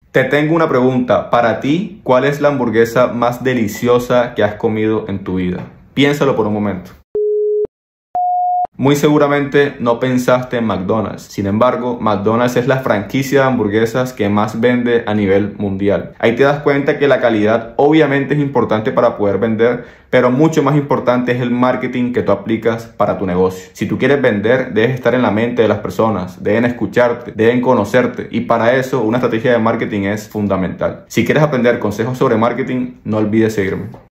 Te tengo una pregunta. Para ti, ¿cuál es la hamburguesa más deliciosa que has comido en tu vida? Piénsalo por un momento. Muy seguramente no pensaste en McDonald's. Sin embargo, McDonald's es la franquicia de hamburguesas que más vende a nivel mundial. Ahí te das cuenta que la calidad obviamente es importante para poder vender, pero mucho más importante es el marketing que tú aplicas para tu negocio. Si tú quieres vender, debes estar en la mente de las personas, deben escucharte, deben conocerte, y para eso una estrategia de marketing es fundamental. Si quieres aprender consejos sobre marketing, no olvides seguirme.